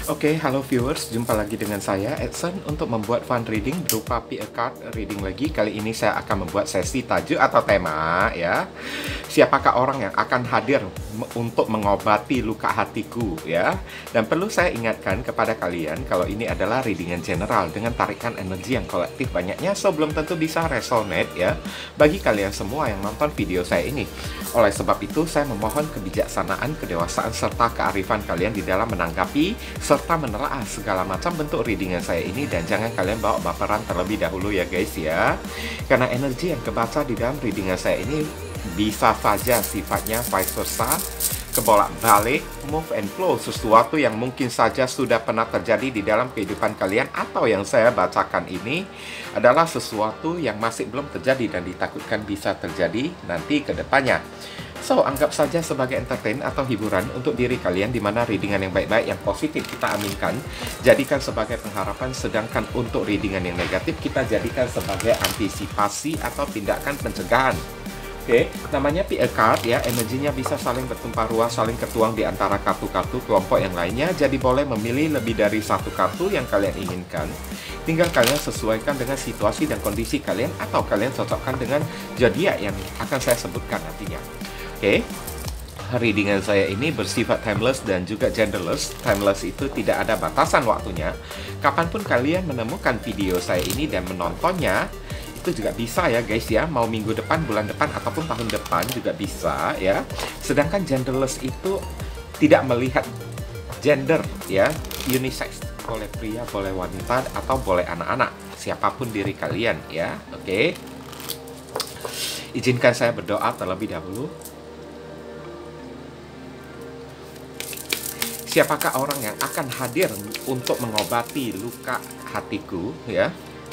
Oke, halo viewers, jumpa lagi dengan saya, Edson, untuk membuat fun reading berupa pick a card reading lagi. Kali ini saya akan membuat sesi tajuk atau tema, ya. Siapakah orang yang akan hadir untuk mengobati luka hatiku, ya. Dan perlu saya ingatkan kepada kalian, kalau ini adalah readingan general dengan tarikan energi yang kolektif banyaknya, so belum tentu bisa resonate, ya, bagi kalian semua yang nonton video saya ini. Oleh sebab itu, saya memohon kebijaksanaan, kedewasaan, serta kearifan kalian di dalam menanggapi serta menelaah segala macam bentuk readingan saya ini, dan jangan kalian bawa baperan terlebih dahulu ya guys ya. Karena energi yang kebaca di dalam readingan saya ini bisa saja sifatnya vice versa, kebolak-balik, move and flow, sesuatu yang mungkin saja sudah pernah terjadi di dalam kehidupan kalian, atau yang saya bacakan ini adalah sesuatu yang masih belum terjadi dan ditakutkan bisa terjadi nanti ke depannya. So, anggap saja sebagai entertain atau hiburan untuk diri kalian, di mana readingan yang baik-baik, yang positif kita aminkan, jadikan sebagai pengharapan, sedangkan untuk readingan yang negatif kita jadikan sebagai antisipasi atau tindakan pencegahan. Oke, namanya pick a card ya, energinya bisa saling bertumpah ruah, saling tertuang di antara kartu-kartu kelompok yang lainnya, jadi boleh memilih lebih dari satu kartu yang kalian inginkan. Tinggal kalian sesuaikan dengan situasi dan kondisi kalian, atau kalian cocokkan dengan zodiak yang akan saya sebutkan nantinya. Oke, readingan saya ini bersifat timeless dan juga genderless. Timeless itu tidak ada batasan waktunya. Kapanpun kalian menemukan video saya ini dan menontonnya, itu juga bisa ya guys ya. Mau minggu depan, bulan depan, ataupun tahun depan juga bisa ya. Sedangkan genderless itu tidak melihat gender ya, unisex. Boleh pria, boleh wanita, atau boleh anak-anak. Siapapun diri kalian ya. Oke. Izinkan saya berdoa terlebih dahulu. Siapakah orang yang akan hadir untuk mengobati luka hatiku, ya?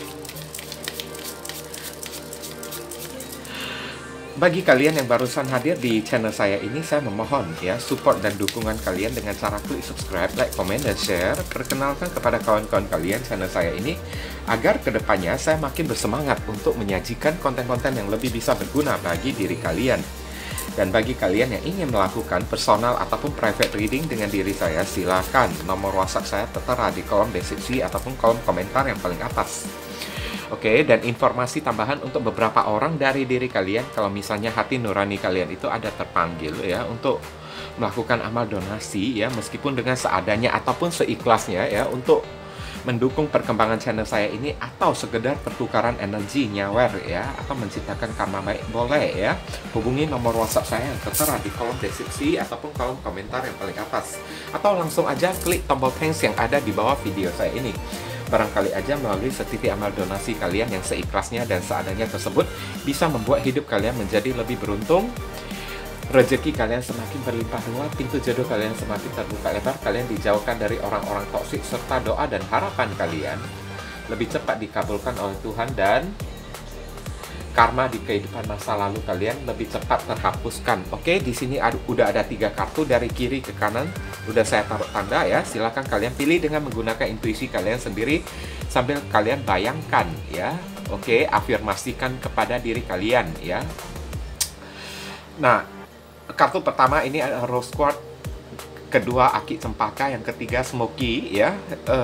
Bagi kalian yang barusan hadir di channel saya ini, saya memohon ya support dan dukungan kalian dengan cara klik subscribe, like, comment, dan share. Perkenalkan kepada kawan-kawan kalian channel saya ini, agar kedepannya saya makin bersemangat untuk menyajikan konten-konten yang lebih bisa berguna bagi diri kalian. Dan bagi kalian yang ingin melakukan personal ataupun private reading dengan diri saya, silakan. Nomor WhatsApp saya tertera di kolom deskripsi ataupun kolom komentar yang paling atas. Oke, dan informasi tambahan untuk beberapa orang dari diri kalian, kalau misalnya hati nurani kalian itu ada terpanggil ya untuk melakukan amal donasi ya, meskipun dengan seadanya ataupun seikhlasnya ya, untuk mendukung perkembangan channel saya ini, atau sekedar pertukaran energi nyawer ya, atau menciptakan karma baik, boleh ya, hubungi nomor WhatsApp saya yang tertera di kolom deskripsi ataupun kolom komentar yang paling atas, atau langsung aja klik tombol thanks yang ada di bawah video saya ini. Barangkali aja melalui setitik amal donasi kalian yang seikhlasnya dan seadanya tersebut bisa membuat hidup kalian menjadi lebih beruntung, rezeki kalian semakin berlimpah ruah, pintu jodoh kalian semakin terbuka lebar, kalian dijauhkan dari orang-orang toksik, serta doa dan harapan kalian lebih cepat dikabulkan oleh Tuhan, dan karma di kehidupan masa lalu kalian lebih cepat terhapuskan. Oke, di sini udah ada 3 kartu dari kiri ke kanan, udah saya taruh tanda ya. Silakan kalian pilih dengan menggunakan intuisi kalian sendiri sambil kalian bayangkan ya. Oke, afirmasikan kepada diri kalian ya. Nah, kartu pertama ini adalah Rose Quartz, kedua Aki Cempaka, yang ketiga Smoky ya.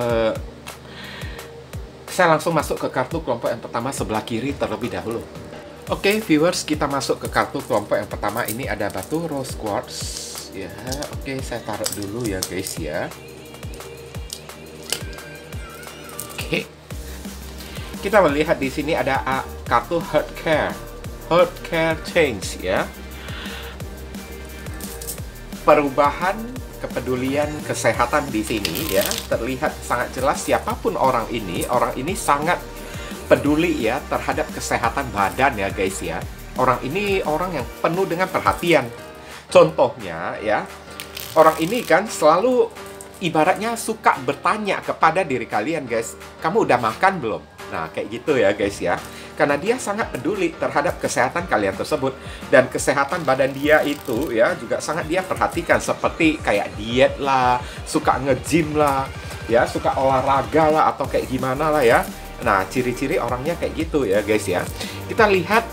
Saya langsung masuk ke kartu kelompok yang pertama sebelah kiri terlebih dahulu. Oke, viewers, kita masuk ke kartu kelompok yang pertama. Ini ada batu Rose Quartz ya. Oke, saya taruh dulu ya guys ya. Oke, kita melihat di sini ada kartu Heart Care Change ya. Perubahan, kepedulian, kesehatan di sini ya, terlihat sangat jelas. Siapapun orang ini sangat peduli ya terhadap kesehatan badan ya guys ya. Orang ini orang yang penuh dengan perhatian. Contohnya ya, orang ini kan selalu ibaratnya suka bertanya kepada diri kalian, guys, kamu udah makan belum? Nah, kayak gitu ya guys ya. Karena dia sangat peduli terhadap kesehatan kalian tersebut, dan kesehatan badan dia itu ya juga sangat dia perhatikan, seperti kayak diet lah, suka nge-gym lah ya, suka olahraga lah, atau kayak gimana lah ya. Nah, ciri-ciri orangnya kayak gitu ya guys ya. Kita lihat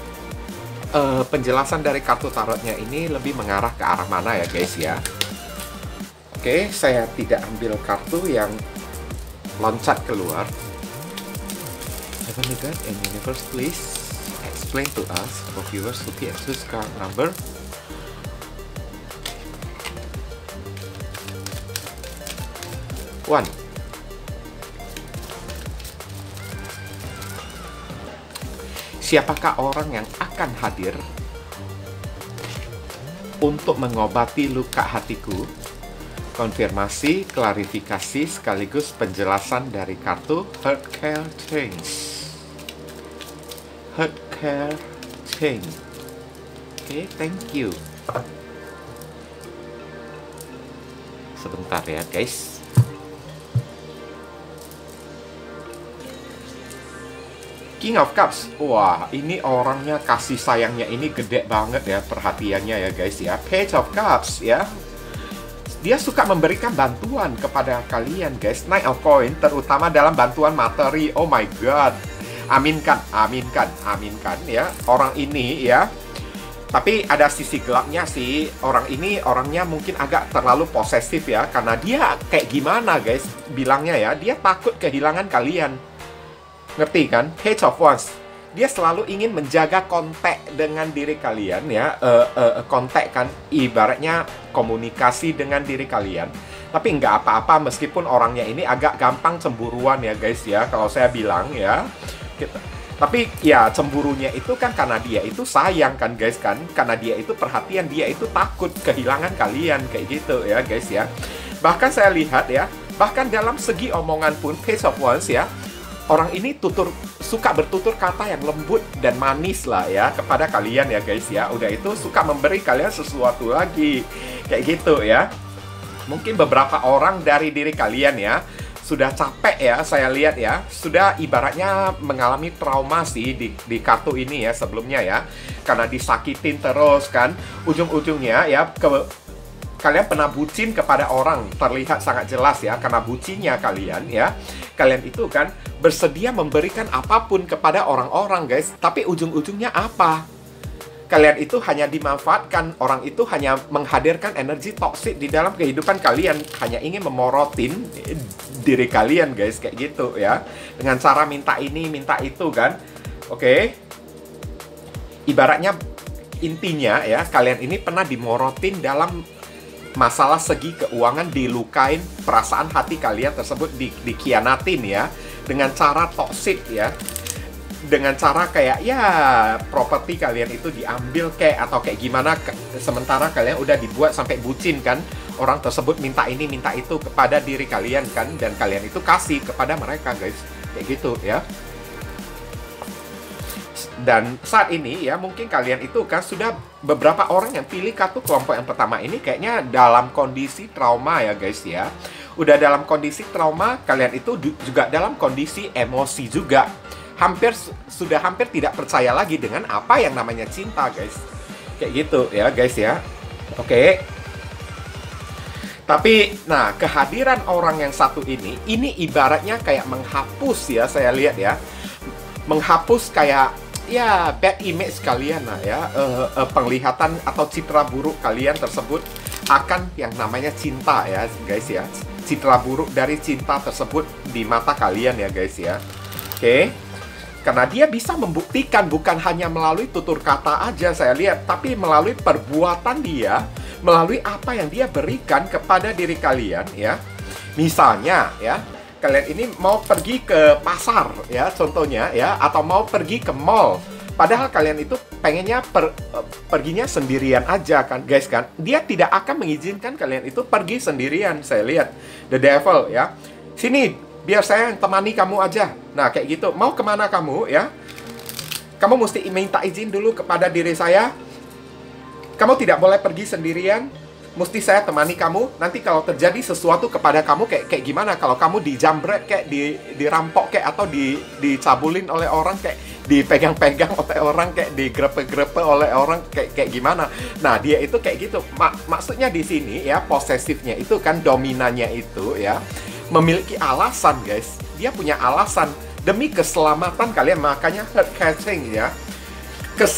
penjelasan dari kartu tarotnya ini lebih mengarah ke arah mana ya guys ya. Oke, saya tidak ambil kartu yang loncat keluar. Heavenly God and Universe, please explain to us for viewers who can choose card number 1. Siapakah orang yang akan hadir untuk mengobati luka hatiku? Konfirmasi, klarifikasi, sekaligus penjelasan dari kartu Heart Care Change. Heart Care Change. Oke, thank you. Sebentar ya, guys. King of Cups. Wah, ini orangnya kasih sayangnya ini gede banget ya, perhatiannya ya, guys ya. Page of Cups ya. Dia suka memberikan bantuan kepada kalian, guys. Knight of Coin, terutama dalam bantuan materi. Oh my god. Aminkan, aminkan, aminkan ya. Orang ini ya. Tapi ada sisi gelapnya sih. Orang ini orangnya mungkin agak terlalu posesif ya. Karena dia kayak gimana, guys, bilangnya ya. Dia takut kehilangan kalian. Ngerti kan? Page of Wands. Dia selalu ingin menjaga kontak dengan diri kalian ya, kontak kan, ibaratnya komunikasi dengan diri kalian. Tapi nggak apa-apa meskipun orangnya ini agak gampang cemburuan ya, guys ya, kalau saya bilang ya. Tapi ya cemburunya itu kan karena dia itu sayang kan, guys kan, karena dia itu perhatian, dia itu takut kehilangan kalian kayak gitu ya, guys ya. Bahkan saya lihat ya, bahkan dalam segi omongan pun Page of Wands ya, orang ini suka bertutur kata yang lembut dan manis lah ya kepada kalian ya, guys ya. Udah itu suka memberi kalian sesuatu lagi kayak gitu ya. Mungkin beberapa orang dari diri kalian ya sudah capek ya, saya lihat ya, sudah ibaratnya mengalami trauma sih di kartu ini ya sebelumnya ya, karena disakitin terus kan. Ujung-ujungnya ya kalian pernah bucin kepada orang, terlihat sangat jelas ya, karena bucinnya kalian ya. Kalian itu kan bersedia memberikan apapun kepada orang-orang, guys. Tapi ujung-ujungnya apa? Kalian itu hanya dimanfaatkan, orang itu hanya menghadirkan energi toksik di dalam kehidupan kalian, hanya ingin memorotin diri kalian, guys, kayak gitu ya. Dengan cara minta ini, minta itu kan. Oke. Ibaratnya intinya ya, kalian ini pernah dimorotin dalam masalah segi keuangan, dilukain, perasaan hati kalian tersebut dikhianatin ya, dengan cara toksik ya, dengan cara kayak ya properti kalian itu diambil kayak atau kayak gimana, sementara kalian udah dibuat sampai bucin kan, orang tersebut minta ini minta itu kepada diri kalian kan, dan kalian itu kasih kepada mereka, guys, kayak gitu ya. Dan saat ini ya mungkin kalian itu kan sudah beberapa orang yang pilih kartu kelompok yang pertama ini kayaknya dalam kondisi trauma ya, guys ya. Udah dalam kondisi trauma, kalian itu juga dalam kondisi emosi juga. Sudah hampir tidak percaya lagi dengan apa yang namanya cinta, guys. Kayak gitu ya, guys ya. Oke. Tapi nah, kehadiran orang yang satu ini ibaratnya kayak menghapus ya, saya lihat ya. Menghapus kayak ya bad image kalian lah ya, penglihatan atau citra buruk kalian tersebut akan yang namanya cinta ya, guys ya. Citra buruk dari cinta tersebut di mata kalian ya, guys ya. Oke. Karena dia bisa membuktikan bukan hanya melalui tutur kata aja saya lihat, tapi melalui perbuatan dia, melalui apa yang dia berikan kepada diri kalian ya. Misalnya ya, kalian ini mau pergi ke pasar ya contohnya ya, atau mau pergi ke mall, padahal kalian itu pengennya perginya sendirian aja kan, guys kan. Dia tidak akan mengizinkan kalian itu pergi sendirian. Saya lihat the devil ya, sini biar saya yang temani kamu aja. Nah kayak gitu, mau kemana kamu ya, kamu mesti minta izin dulu kepada diri saya. Kamu tidak boleh pergi sendirian, mesti saya temani kamu. Nanti kalau terjadi sesuatu kepada kamu kayak gimana, kalau kamu dijambret kayak dirampok kayak, atau dicabulin oleh orang, kayak dipegang-pegang oleh orang, kayak digrepe-grepe oleh orang, kayak gimana. Nah dia itu kayak gitu. Maksudnya di sini ya, posesifnya itu kan, dominannya itu ya memiliki alasan, guys. Dia punya alasan demi keselamatan kalian, makanya heart catching ya.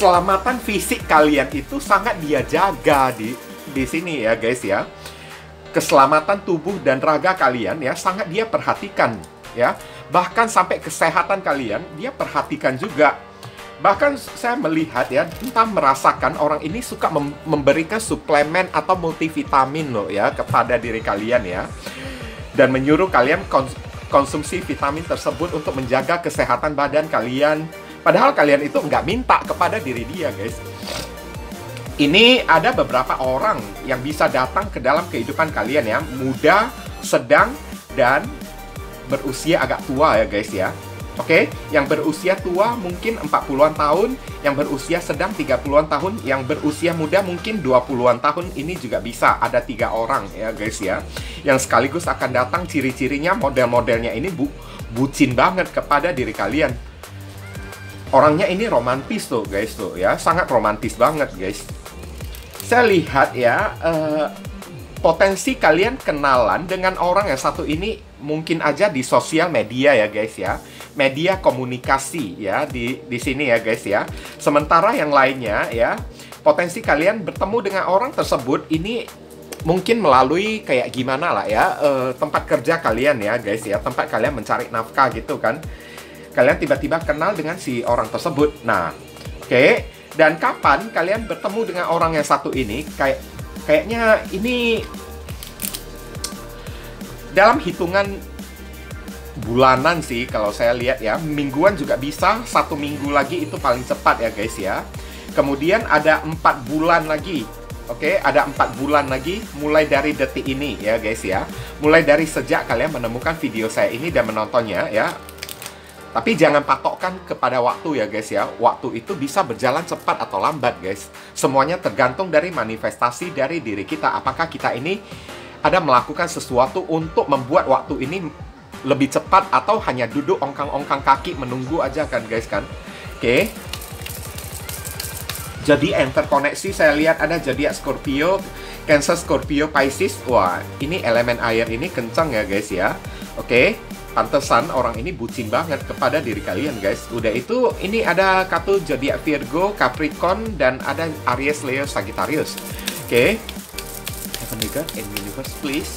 Keselamatan fisik kalian itu sangat dia jaga di sini ya, guys ya. keselamatan tubuh dan raga kalian ya, sangat dia perhatikan ya. Bahkan sampai kesehatan kalian dia perhatikan juga. Bahkan saya melihat ya, entah merasakan orang ini suka memberikan suplemen atau multivitamin loh ya kepada diri kalian ya. Dan menyuruh kalian konsumsi vitamin tersebut untuk menjaga kesehatan badan kalian. Padahal kalian itu nggak minta kepada diri dia, guys. Ini ada beberapa orang yang bisa datang ke dalam kehidupan kalian ya, muda, sedang, dan berusia agak tua ya guys ya. Oke, yang berusia tua mungkin 40-an tahun, yang berusia sedang 30-an tahun, yang berusia muda mungkin 20-an tahun, ini juga bisa. Ada 3 orang ya guys ya, yang sekaligus akan datang. Ciri-cirinya model-modelnya ini bucin banget kepada diri kalian. Orangnya ini romantis tuh guys tuh ya, sangat romantis banget guys. Saya lihat ya, potensi kalian kenalan dengan orang yang satu ini mungkin aja di sosial media ya guys ya, media komunikasi ya di sini ya guys ya. Sementara yang lainnya ya, potensi kalian bertemu dengan orang tersebut ini mungkin melalui kayak gimana lah ya, tempat kerja kalian ya guys ya, tempat kalian mencari nafkah gitu kan. Kalian tiba-tiba kenal dengan si orang tersebut. Nah, oke. Dan kapan kalian bertemu dengan orang yang satu ini? Kayaknya ini dalam hitungan bulanan sih kalau saya lihat ya. Mingguan juga bisa, 1 minggu lagi itu paling cepat ya guys ya. Kemudian ada 4 bulan lagi. Oke, ada 4 bulan lagi mulai dari detik ini ya guys ya. Mulai dari sejak kalian menemukan video saya ini dan menontonnya ya. Tapi jangan patokkan kepada waktu ya guys ya. Waktu itu bisa berjalan cepat atau lambat guys. Semuanya tergantung dari manifestasi dari diri kita. Apakah kita ini ada melakukan sesuatu untuk membuat waktu ini lebih cepat, atau hanya duduk ongkang-ongkang kaki menunggu aja kan guys kan. Oke. Jadi interkoneksi saya lihat ada zodiak Scorpio, Cancer, Scorpio, Pisces. Wah, ini elemen air ini kencang ya guys ya. Oke. Pantesan orang ini bucin banget kepada diri kalian guys. Udah itu ini ada kartu zodiak Virgo, Capricorn, dan ada Aries, Leo, Sagittarius. Oke. Heavenly God and Universe please.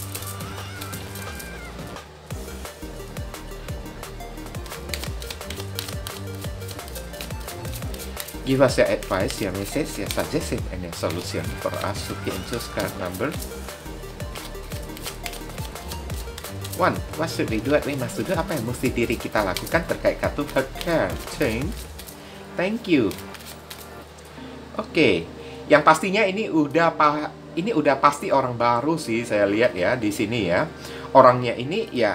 Give us your advice, your message, your suggestion, and your solution for us to choose card number 1. What should we do? Maksudnya apa yang mesti diri kita lakukan terkait kartu card? Thank you. Oke, yang pastinya ini udah pasti orang baru sih saya lihat ya di sini ya. Orangnya ini ya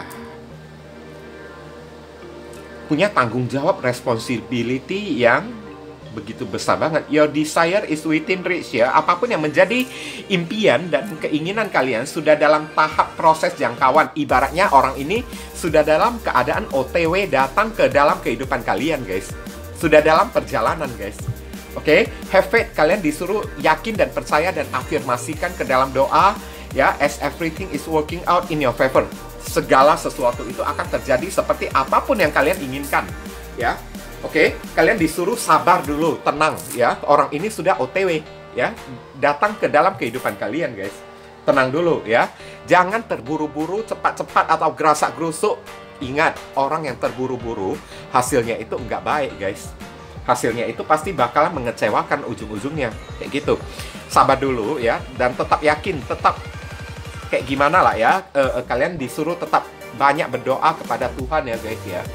punya tanggung jawab, responsibility yang begitu besar banget. Your desire is within reach ya. Apapun yang menjadi impian dan keinginan kalian sudah dalam tahap proses jangkauan. Ibaratnya orang ini sudah dalam keadaan OTW datang ke dalam kehidupan kalian guys. Sudah dalam perjalanan guys. Oke, have faith. Kalian disuruh yakin dan percaya dan afirmasikan ke dalam doa ya, as everything is working out in your favor. Segala sesuatu itu akan terjadi seperti apapun yang kalian inginkan ya. Oke, kalian disuruh sabar dulu, tenang ya. Orang ini sudah OTW ya, datang ke dalam kehidupan kalian guys. Tenang dulu ya. Jangan terburu-buru, cepat-cepat atau gerasak-gerusuk. Ingat, orang yang terburu-buru hasilnya itu nggak baik guys. Hasilnya itu pasti bakalan mengecewakan ujung-ujungnya. Kayak gitu. Sabar dulu ya, dan tetap yakin, tetap kayak gimana lah ya. Kalian disuruh tetap banyak berdoa kepada Tuhan ya guys ya.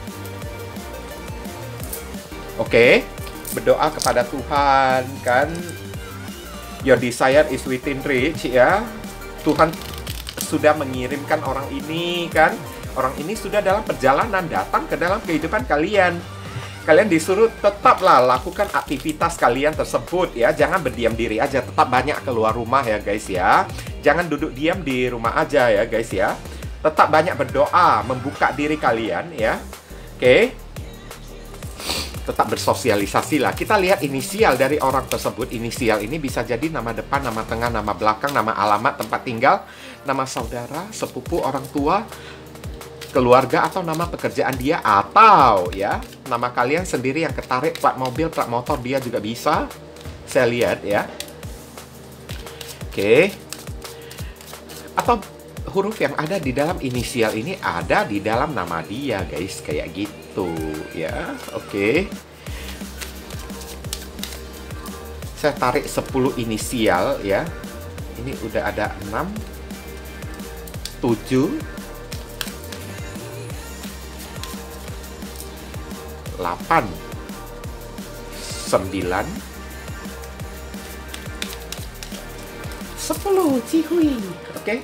Oke, berdoa kepada Tuhan kan. Your desire is within reach ya. Tuhan sudah mengirimkan orang ini kan. Orang ini sudah dalam perjalanan datang ke dalam kehidupan kalian. Kalian disuruh tetaplah lakukan aktivitas kalian tersebut ya. Jangan berdiam diri aja, tetap banyak keluar rumah ya guys ya. Jangan duduk diam di rumah aja ya guys ya. Tetap banyak berdoa, membuka diri kalian ya. Oke. Tetap bersosialisasi lah. Kita lihat inisial dari orang tersebut. Inisial ini bisa jadi nama depan, nama tengah, nama belakang, nama alamat, tempat tinggal, nama saudara, sepupu, orang tua, keluarga, atau nama pekerjaan dia, atau ya nama kalian sendiri yang ketarik, plat mobil, plat motor dia juga bisa. Saya lihat ya. Oke. Atau huruf yang ada di dalam inisial ini ada di dalam nama dia, guys. Kayak gitu, ya. Oke. Saya tarik 10 inisial, ya. Ini udah ada 6, 7, 8, 9, 10. Cihui. Oke.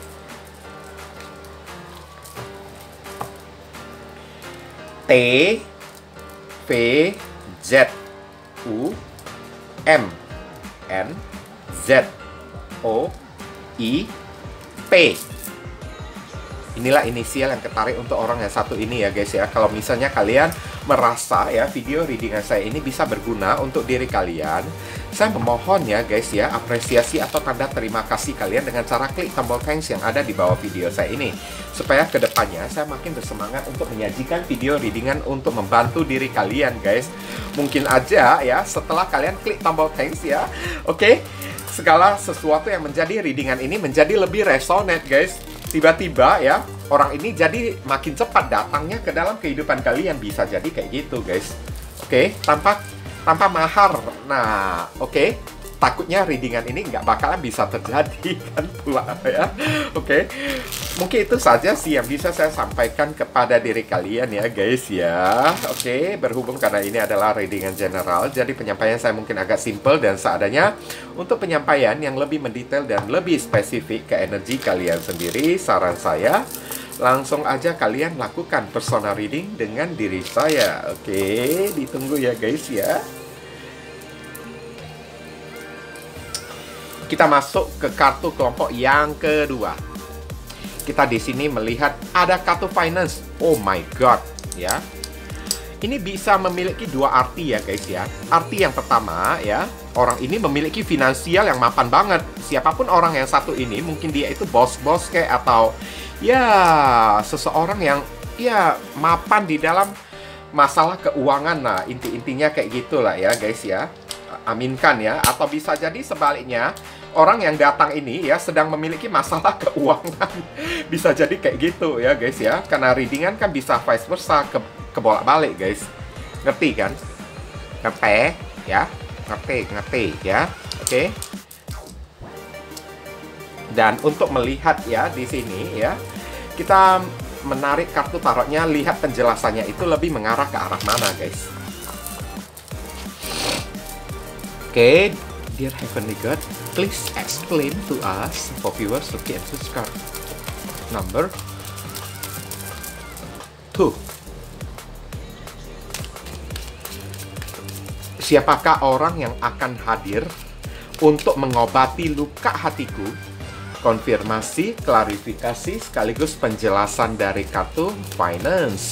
T, V, Z, U, M, N, Z, O, I, P. Inilah inisial yang ketarik untuk orang yang satu ini ya guys ya. Kalau misalnya kalian merasa ya video readingan saya ini bisa berguna untuk diri kalian, saya memohon ya guys ya, apresiasi atau tanda terima kasih kalian dengan cara klik tombol thanks yang ada di bawah video saya ini. Supaya kedepannya saya makin bersemangat untuk menyajikan video readingan untuk membantu diri kalian guys. Mungkin aja ya setelah kalian klik tombol thanks ya, oke, segala sesuatu yang menjadi readingan ini menjadi lebih resonate guys. Tiba-tiba ya orang ini jadi makin cepat datangnya ke dalam kehidupan kalian, bisa jadi kayak gitu guys. Oke, tanpa mahar. Nah, oke, takutnya readingan ini nggak bakalan bisa terjadi kan pula ya. Oke, mungkin itu saja sih yang bisa saya sampaikan kepada diri kalian ya guys ya. Oke, berhubung karena ini adalah readingan general, jadi penyampaian saya mungkin agak simple dan seadanya. Untuk penyampaian yang lebih mendetail dan lebih spesifik ke energi kalian sendiri, saran saya langsung aja kalian lakukan personal reading dengan diri saya. Oke, ditunggu ya guys ya. Kita masuk ke kartu kelompok yang kedua. Kita di sini melihat ada kartu finance. Oh my god, ya. Ini bisa memiliki dua arti ya guys ya. Arti yang pertama ya, orang ini memiliki finansial yang mapan banget. Siapapun orang yang satu ini, mungkin dia itu bos-bos kayak atau ya seseorang yang ya mapan di dalam masalah keuangan. Nah, inti-intinya kayak gitulah ya guys ya. Aminkan ya. Atau bisa jadi sebaliknya, orang yang datang ini ya sedang memiliki masalah keuangan. Bisa jadi kayak gitu ya guys ya. Karena readingan kan bisa vice versa, kebolak-balik guys. Ngerti kan? Ngerti ya? Ngerti ya. Oke. Dan untuk melihat ya di sini ya, kita menarik kartu tarotnya, lihat penjelasannya itu lebih mengarah ke arah mana guys. Oke, dear Heavenly God, please explain to us for viewers looking at this card. Number 2. Siapakah orang yang akan hadir untuk mengobati luka hatiku? Konfirmasi, klarifikasi, sekaligus penjelasan dari kartu finance.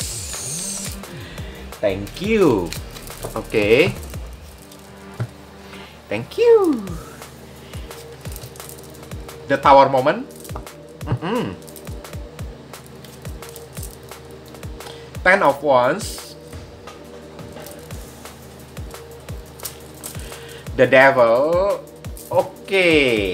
Thank you. Oke. Thank you. The Tower moment. Ten of Wands. The Devil. Oke.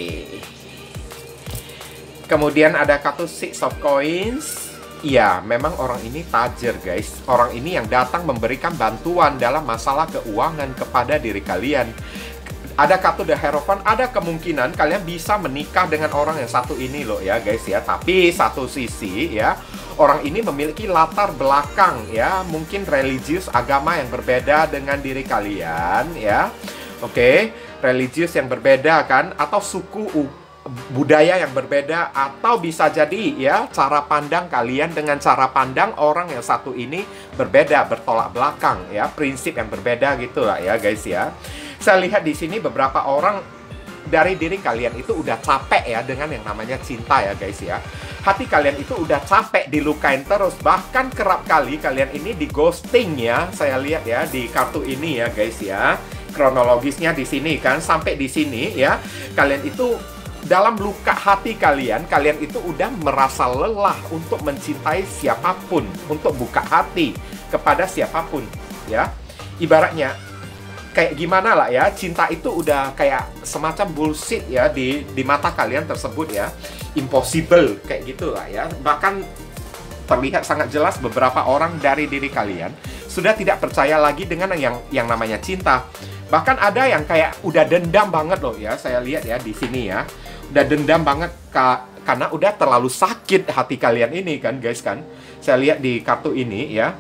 Kemudian ada kartu Six of Coins. Iya, memang orang ini tajir guys. Orang ini yang datang memberikan bantuan dalam masalah keuangan kepada diri kalian. Ada kartu The Hierophant, ada kemungkinan kalian bisa menikah dengan orang yang satu ini loh ya guys ya. Tapi satu sisi ya, orang ini memiliki latar belakang ya, mungkin religius, agama yang berbeda dengan diri kalian ya. Oke, religius yang berbeda kan, atau suku budaya yang berbeda, atau bisa jadi ya cara pandang kalian dengan cara pandang orang yang satu ini berbeda, bertolak belakang ya, prinsip yang berbeda gitu lah ya guys ya. Saya lihat di sini beberapa orang dari diri kalian itu udah capek ya dengan yang namanya cinta ya guys ya. Hati kalian itu udah capek dilukain terus, bahkan kerap kali kalian ini di ghosting ya. Saya lihat ya di kartu ini ya guys ya. Kronologisnya di sini kan sampai di sini ya. Kalian itu dalam luka hati kalian itu udah merasa lelah untuk mencintai siapapun, untuk buka hati kepada siapapun ya. Ibaratnya kayak gimana lah ya, cinta itu udah kayak semacam bullshit ya di mata kalian tersebut ya. Impossible kayak gitu lah ya. Bahkan terlihat sangat jelas beberapa orang dari diri kalian sudah tidak percaya lagi dengan yang namanya cinta. Bahkan ada yang kayak udah dendam banget loh ya, saya lihat ya di sini ya. Udah dendam banget karena udah terlalu sakit hati kalian ini kan guys kan. Saya lihat di kartu ini ya.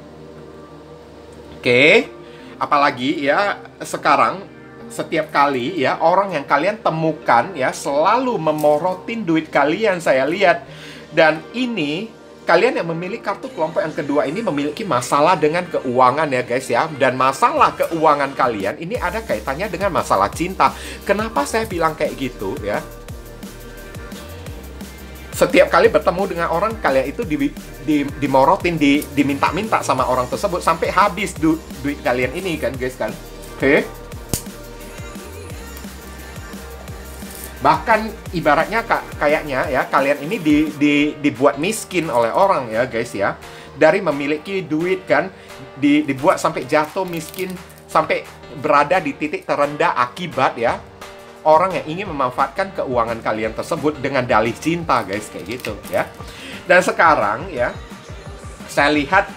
Oke. Apalagi ya sekarang setiap kali ya orang yang kalian temukan ya selalu memorotin duit kalian, saya lihat. Dan ini kalian yang memilih kartu kelompok yang kedua ini memiliki masalah dengan keuangan ya guys ya. Dan masalah keuangan kalian ini ada kaitannya dengan masalah cinta. Kenapa saya bilang kayak gitu ya? Setiap kali bertemu dengan orang, kalian itu dimorotin, diminta-minta sama orang tersebut sampai habis duit kalian ini kan guys kan. Oke. Bahkan ibaratnya kayaknya ya kalian ini dibuat miskin oleh orang ya guys ya. Dari memiliki duit kan dibuat sampai jatuh miskin, sampai berada di titik terendah akibat ya orang yang ingin memanfaatkan keuangan kalian tersebut dengan dalih cinta guys, kayak gitu ya. Dan sekarang ya saya lihat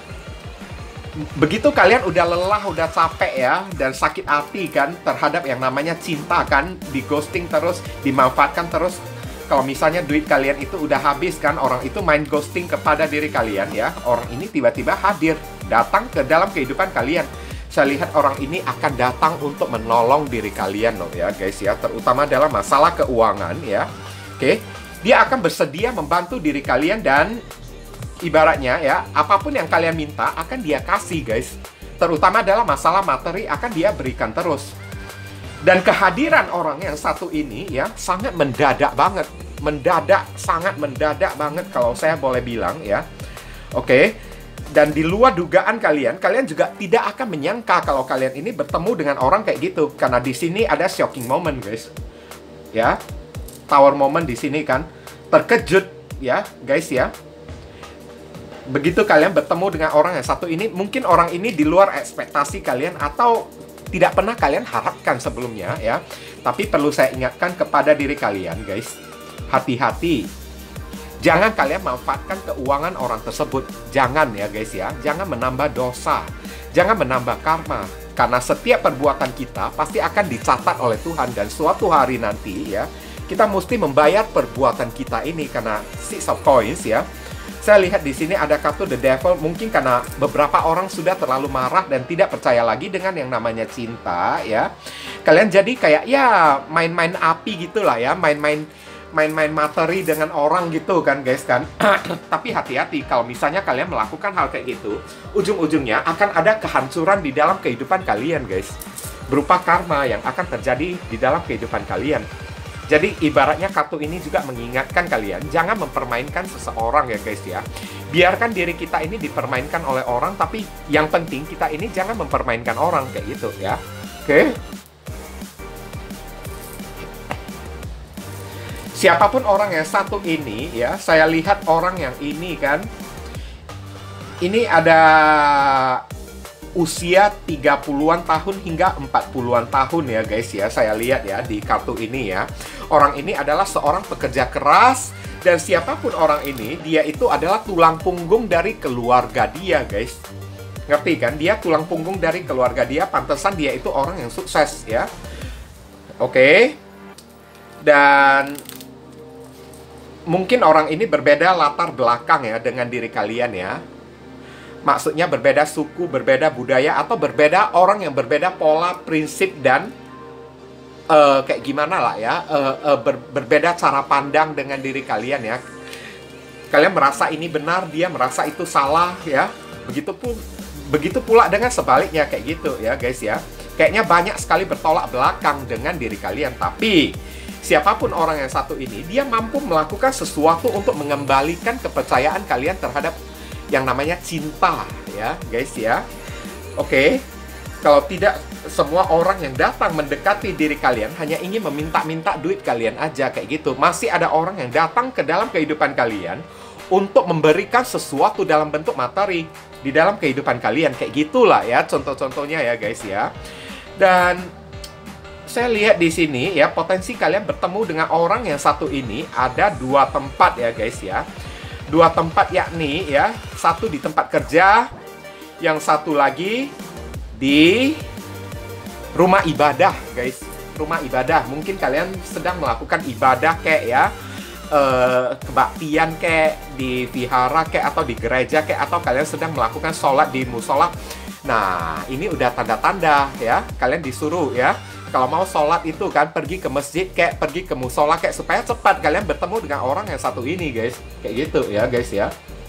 begitu kalian udah lelah, udah capek ya, dan sakit hati kan terhadap yang namanya cinta kan, di ghosting terus, dimanfaatkan terus. Kalau misalnya duit kalian itu udah habis kan, orang itu main ghosting kepada diri kalian ya. Orang ini tiba-tiba hadir, datang ke dalam kehidupan kalian. Saya lihat orang ini akan datang untuk menolong diri kalian loh ya guys ya, terutama dalam masalah keuangan ya. Oke, dia akan bersedia membantu diri kalian dan ibaratnya ya, apapun yang kalian minta akan dia kasih guys. Terutama dalam masalah materi akan dia berikan terus. Dan kehadiran orang yang satu ini ya sangat mendadak banget. Sangat mendadak banget kalau saya boleh bilang ya. Oke. Dan di luar dugaan kalian juga tidak akan menyangka kalau kalian ini bertemu dengan orang kayak gitu. Karena di sini ada shocking moment guys. Ya. Tower moment di sini kan. Terkejut ya guys ya. Begitu kalian bertemu dengan orang yang satu ini, mungkin orang ini di luar ekspektasi kalian atau tidak pernah kalian harapkan sebelumnya ya. Tapi perlu saya ingatkan kepada diri kalian guys. Hati-hati. Jangan kalian manfaatkan keuangan orang tersebut. Jangan ya guys ya. Jangan menambah dosa. Jangan menambah karma. Karena setiap perbuatan kita pasti akan dicatat oleh Tuhan. Dan suatu hari nanti ya, kita mesti membayar perbuatan kita ini. Karena Six of Coins ya. Saya lihat di sini ada kartu The Devil. Mungkin karena beberapa orang sudah terlalu marah dan tidak percaya lagi dengan yang namanya cinta ya. Kalian jadi kayak ya main-main api gitulah ya. Main-main materi dengan orang gitu kan guys kan. Tapi hati-hati kalau misalnya kalian melakukan hal kayak gitu, ujung-ujungnya akan ada kehancuran di dalam kehidupan kalian guys, berupa karma yang akan terjadi di dalam kehidupan kalian. Jadi ibaratnya kartu ini juga mengingatkan kalian jangan mempermainkan seseorang ya guys ya. Biarkan diri kita ini dipermainkan oleh orang, tapi yang penting kita ini jangan mempermainkan orang kayak gitu ya. Oke. Siapapun orang yang satu ini ya, saya lihat orang yang ini kan, ini ada usia 30-an tahun hingga 40-an tahun ya guys ya. Saya lihat ya di kartu ini ya. Orang ini adalah seorang pekerja keras, dan siapapun orang ini, dia itu adalah tulang punggung dari keluarga dia guys. Ngerti kan? Dia tulang punggung dari keluarga dia, pantesan dia itu orang yang sukses ya. Oke. Dan mungkin orang ini berbeda latar belakang ya dengan diri kalian ya. Maksudnya berbeda suku, berbeda budaya, atau berbeda orang yang berbeda pola, prinsip, dan kayak gimana lah ya, berbeda cara pandang dengan diri kalian ya. Kalian merasa ini benar, dia merasa itu salah ya. Begitu pula dengan sebaliknya kayak gitu ya guys ya. Kayaknya banyak sekali bertolak belakang dengan diri kalian. Tapi siapapun orang yang satu ini, dia mampu melakukan sesuatu untuk mengembalikan kepercayaan kalian terhadap yang namanya cinta ya guys ya. Oke. Kalau tidak, semua orang yang datang mendekati diri kalian hanya ingin meminta-minta duit kalian aja kayak gitu. Masih ada orang yang datang ke dalam kehidupan kalian untuk memberikan sesuatu dalam bentuk materi di dalam kehidupan kalian. Kayak gitulah ya contoh-contohnya ya guys ya. Dan saya lihat di sini ya, potensi kalian bertemu dengan orang yang satu ini ada 2 tempat ya guys ya. 2 tempat, yakni ya, satu di tempat kerja, yang satu lagi di rumah ibadah guys. Rumah ibadah, mungkin kalian sedang melakukan ibadah kayak ya, kebaktian kayak di vihara kayak atau di gereja kayak, atau kalian sedang melakukan sholat di musola. Nah, ini udah tanda-tanda ya, kalian disuruh ya, kalau mau sholat itu kan pergi ke masjid kayak, pergi ke musola kayak, supaya cepat kalian bertemu dengan orang yang satu ini guys. Kayak gitu ya guys ya.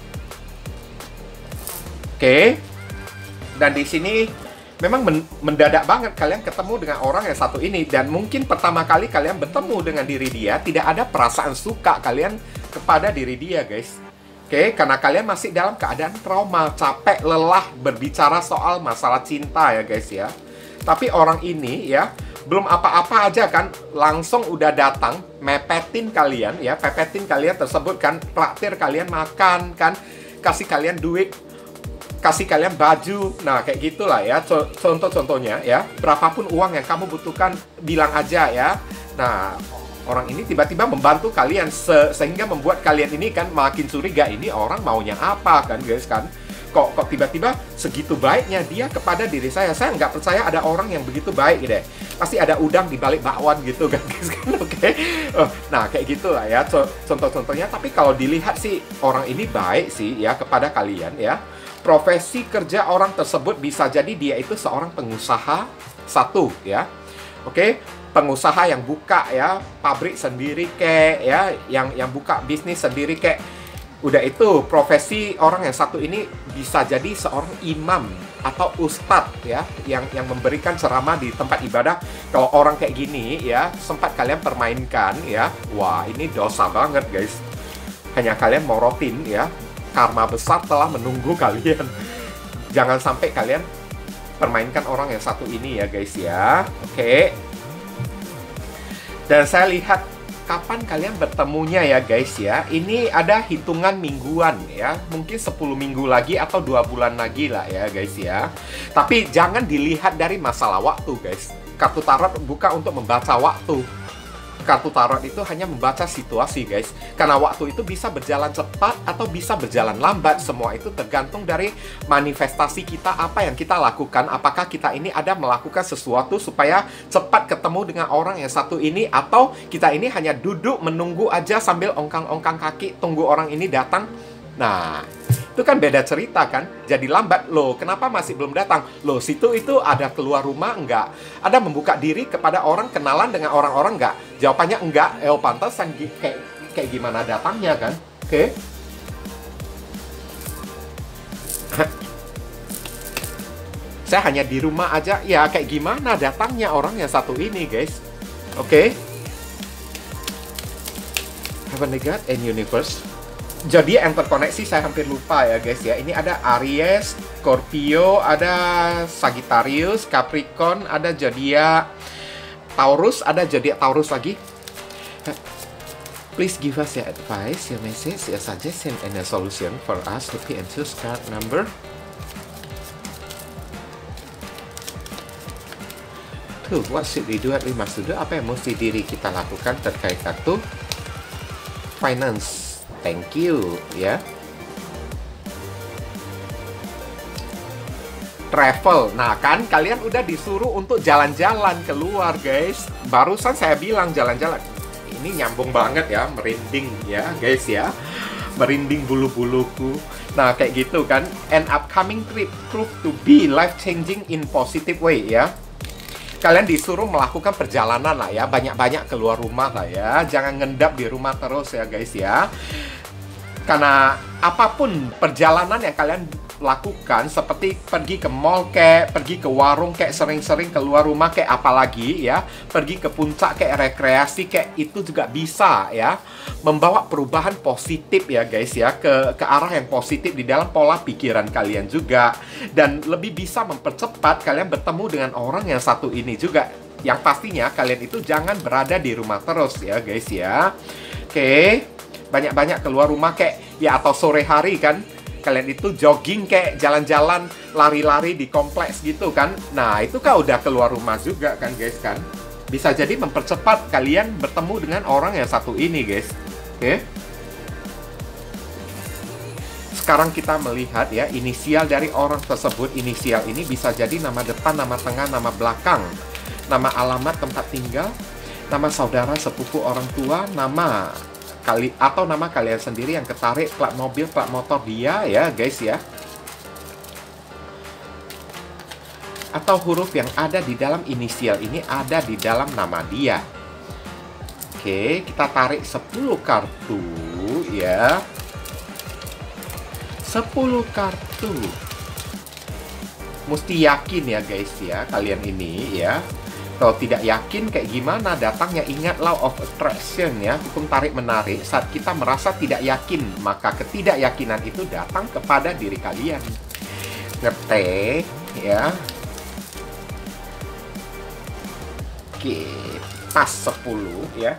Oke. Dan di sini memang mendadak banget kalian ketemu dengan orang yang satu ini. Dan mungkin pertama kali kalian bertemu dengan diri dia, tidak ada perasaan suka kalian kepada diri dia guys. Oke, karena kalian masih dalam keadaan trauma, capek, lelah berbicara soal masalah cinta ya guys ya. Tapi orang ini ya, belum apa-apa aja kan, langsung udah datang, mepetin kalian ya, pepetin kalian tersebut kan, traktir kalian makan kan, kasih kalian duit, kasih kalian baju. Nah, kayak gitulah ya, contoh-contohnya ya. Berapapun uang yang kamu butuhkan, bilang aja ya. Nah, orang ini tiba-tiba membantu kalian, sehingga membuat kalian ini kan makin curiga, ini orang maunya apa kan guys kan. Kok tiba-tiba segitu baiknya dia kepada diri saya. Saya nggak percaya ada orang yang begitu baik deh. Pasti ada udang di balik bakwan gitu kan guys kan. Oke. Nah, kayak gitulah ya contoh-contohnya. Tapi kalau dilihat sih orang ini baik sih ya kepada kalian ya. Profesi kerja orang tersebut bisa jadi dia itu seorang pengusaha satu ya. Oke, pengusaha yang buka ya pabrik sendiri kek ya, yang buka bisnis sendiri kek. Udah itu, profesi orang yang satu ini bisa jadi seorang imam atau ustadz ya, yang memberikan ceramah di tempat ibadah. Kalau orang kayak gini ya, sempat kalian permainkan ya, wah ini dosa banget guys. Hanya kalian morotin ya, karma besar telah menunggu kalian. Jangan sampai kalian permainkan orang yang satu ini ya guys ya. Oke. Dan saya lihat kapan kalian bertemunya ya guys ya. Ini ada hitungan mingguan ya. Mungkin 10 minggu lagi atau 2 bulan lagi lah ya guys ya. Tapi jangan dilihat dari masalah waktu guys. Kartu tarot bukan untuk membaca waktu. Kartu tarot itu hanya membaca situasi guys. Karena waktu itu bisa berjalan cepat atau bisa berjalan lambat. Semua itu tergantung dari manifestasi kita, apa yang kita lakukan. Apakah kita ini ada melakukan sesuatu supaya cepat ketemu dengan orang yang satu ini, atau kita ini hanya duduk menunggu aja sambil ongkang-ongkang kaki tunggu orang ini datang. Nah, itu kan beda cerita kan. Jadi lambat, loh kenapa masih belum datang? Loh situ itu ada keluar rumah enggak? Ada membuka diri kepada orang, kenalan dengan orang-orang enggak? Jawabannya enggak. Pantesan kayak gimana datangnya kan? Oke. Saya hanya di rumah aja, ya kayak gimana datangnya orang yang satu ini guys. Oke. Heavenly God and Universe. Jadi yang terkoneksi saya hampir lupa ya guys ya. Ini ada Aries, Scorpio, ada Sagittarius, Capricorn, ada zodiak Taurus, ada zodiak Taurus lagi. Please give us your advice, your message, your suggestion, and a solution for us to pick and choose card number. What should we do? We must do. Apa yang mesti diri kita lakukan terkait kartu finance? Thank you ya. Travel. Nah kan kalian udah disuruh untuk jalan-jalan keluar guys. Barusan saya bilang jalan-jalan. Ini nyambung banget ya, merinding ya guys ya. Merinding bulu-buluku. Nah kayak gitu kan. An upcoming trip prove to be life-changing in positive way ya. Kalian disuruh melakukan perjalanan lah ya, banyak-banyak keluar rumah lah ya. Jangan ngendap di rumah terus ya guys ya. Karena apapun perjalanan yang kalian lakukan, seperti pergi ke mall kayak, pergi ke warung kayak, sering-sering keluar rumah kayak, apalagi ya, pergi ke puncak kayak, rekreasi kayak, itu juga bisa ya membawa perubahan positif ya guys ya, ke arah yang positif di dalam pola pikiran kalian juga, dan lebih bisa mempercepat kalian bertemu dengan orang yang satu ini juga. Yang pastinya kalian itu jangan berada di rumah terus ya guys ya. Oke, banyak-banyak keluar rumah kayak ya, atau sore hari kan kalian itu jogging kayak jalan-jalan, lari-lari di kompleks gitu kan. Nah, itu kan udah keluar rumah juga kan guys kan. Bisa jadi mempercepat kalian bertemu dengan orang yang satu ini guys. Oke. Sekarang kita melihat ya, inisial dari orang tersebut. Inisial ini bisa jadi nama depan, nama tengah, nama belakang, nama alamat tempat tinggal, nama saudara, sepupu, orang tua, nama atau nama kalian sendiri yang ketarik, plat mobil, plat motor dia ya guys ya. Atau huruf yang ada di dalam inisial ini ada di dalam nama dia. Oke, kita tarik 10 kartu ya. 10 kartu. Mesti yakin ya guys ya, kalian ini ya. Kalau tidak yakin kayak gimana datangnya, ingat law of attraction ya, hukum tarik-menarik. Saat kita merasa tidak yakin, maka ketidakyakinan itu datang kepada diri kalian. Ngerti ya. Oke, pas 10 ya.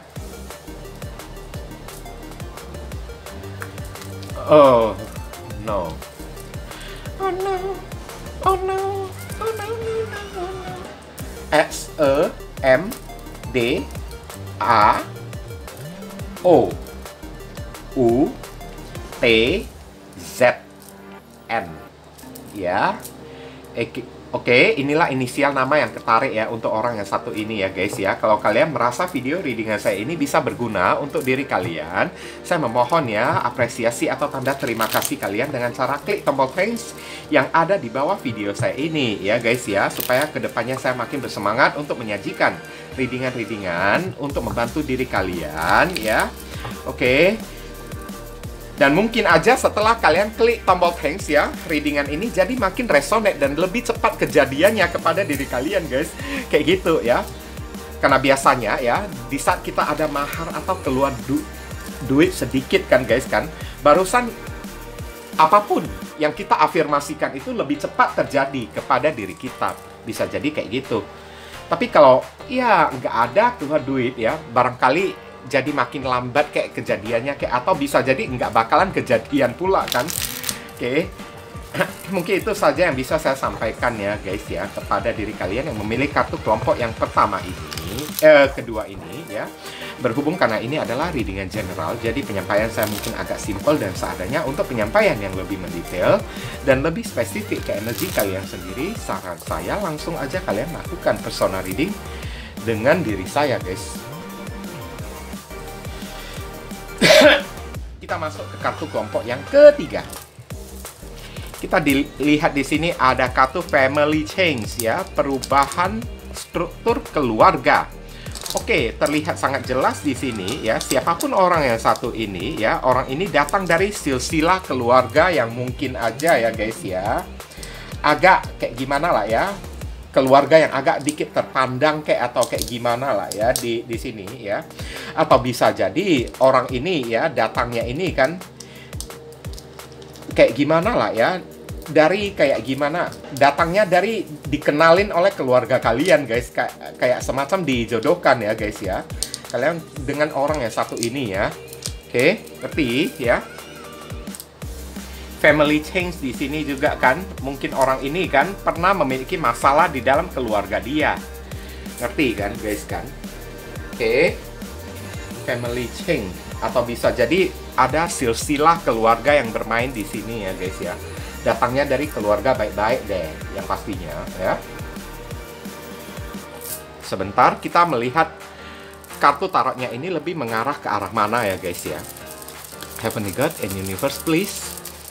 Oh no. Oh no. Oh no. Oh no, no, no, no, no. S E M D A O U T Z N ya. Oke, inilah inisial nama yang ketarik ya untuk orang yang satu ini ya guys ya. Kalau kalian merasa video readingan saya ini bisa berguna untuk diri kalian, saya memohon ya apresiasi atau tanda terima kasih kalian dengan cara klik tombol thanks yang ada di bawah video saya ini ya guys ya, supaya kedepannya saya makin bersemangat untuk menyajikan readingan-readingan untuk membantu diri kalian ya. Oke. Dan mungkin aja setelah kalian klik tombol thanks ya, readingan ini jadi makin resonate dan lebih cepat kejadiannya kepada diri kalian guys. Kayak gitu ya. Karena biasanya ya, di saat kita ada mahar atau keluar duit sedikit kan guys kan, barusan apapun yang kita afirmasikan itu lebih cepat terjadi kepada diri kita. Bisa jadi kayak gitu. Tapi kalau ya nggak ada keluar duit ya, barangkali jadi makin lambat kayak kejadiannya, kayak atau bisa jadi nggak bakalan kejadian pula kan. Oke. Mungkin itu saja yang bisa saya sampaikan ya guys ya kepada diri kalian yang memilih kartu kelompok yang pertama ini, kedua ini ya. Berhubung karena ini adalah readingan general, jadi penyampaian saya mungkin agak simpel dan seadanya. Untuk penyampaian yang lebih mendetail dan lebih spesifik ke energi kalian sendiri, saran saya langsung aja kalian lakukan personal reading dengan diri saya guys. Kita masuk ke kartu kelompok yang ketiga. Kita dilihat di sini ada kartu family change ya, perubahan struktur keluarga. Oke, terlihat sangat jelas di sini ya, siapapun orang yang satu ini ya, orang ini datang dari silsilah keluarga yang mungkin aja ya guys ya, agak kayak gimana lah ya, keluarga yang agak dikit terpandang kayak atau kayak gimana lah ya di sini ya. Atau bisa jadi orang ini ya datangnya ini kan kayak gimana lah ya, dari kayak gimana, datangnya dari dikenalin oleh keluarga kalian guys, kayak semacam dijodohkan ya guys ya, kalian dengan orang yang satu ini ya. Oke, ngerti ya. Family change di sini juga kan, mungkin orang ini kan pernah memiliki masalah di dalam keluarga dia. Ngerti kan guys kan? Oke. Family change atau bisa jadi ada silsilah keluarga yang bermain di sini ya guys ya. Datangnya dari keluarga baik-baik deh yang pastinya ya. Sebentar kita melihat kartu tarotnya ini lebih mengarah ke arah mana ya guys ya. Heavenly God and Universe please.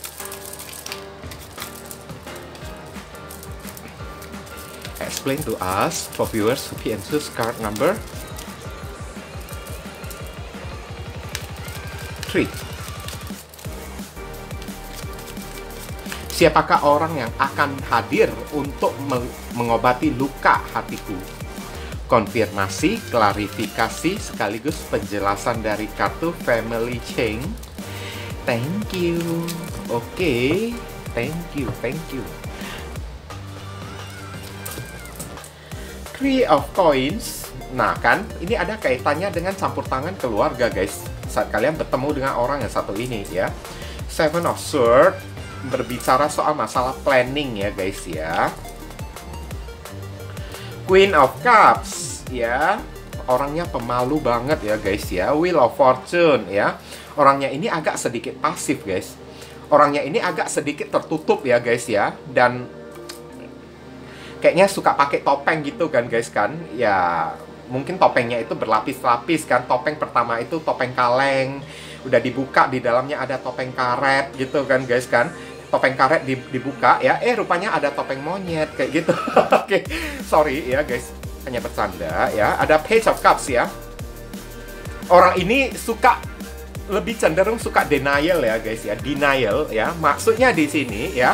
Explain to us for viewers who can choose card number 3. Siapakah orang yang akan hadir untuk mengobati luka hatiku? Konfirmasi, klarifikasi, sekaligus penjelasan dari kartu Family Change. Thank you. Oke, thank you. Three of Coins. Nah kan, ini ada kaitannya dengan campur tangan keluarga guys, saat kalian bertemu dengan orang yang satu ini ya. Seven of Swords. berbicara soal masalah planning ya guys ya. Queen of Cups ya, orangnya pemalu banget ya guys ya. Wheel of Fortune ya, orangnya ini agak sedikit pasif guys. Orangnya ini agak sedikit tertutup ya guys ya. Dan kayaknya suka pakai topeng gitu kan guys kan. Ya mungkin topengnya itu berlapis-lapis kan. Topeng pertama itu topeng kaleng, udah dibuka di dalamnya ada topeng karet gitu kan guys kan. Topeng karet dibuka ya, rupanya ada topeng monyet kayak gitu. Oke, sorry ya guys, hanya bercanda ya. Ada Page of Cups ya. Orang ini lebih cenderung suka denial ya guys ya, denial ya. Maksudnya di sini ya,